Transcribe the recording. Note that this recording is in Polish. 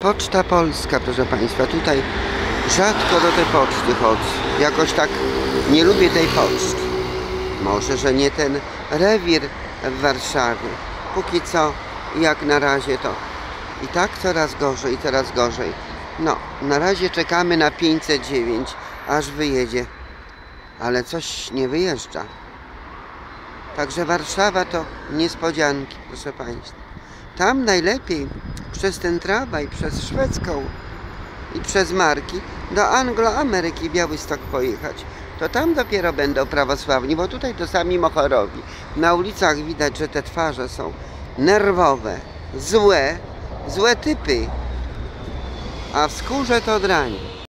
Poczta Polska, proszę Państwa. Tutaj rzadko do tej poczty chodzę. Jakoś tak nie lubię tej poczty. Może, że nie ten rewir w Warszawie. Póki co, jak na razie to i tak coraz gorzej, coraz gorzej. No, na razie czekamy na 509, aż wyjedzie. Ale coś nie wyjeżdża. Także Warszawa to niespodzianki, proszę Państwa. Tam najlepiej przez ten tramwaj, przez Szwedzką i przez Marki do Anglo-Ameryki Białystok pojechać. To tam dopiero będą prawosławni, bo tutaj to sami mochorowi. Na ulicach widać, że te twarze są nerwowe, złe typy, a w skórze to drań.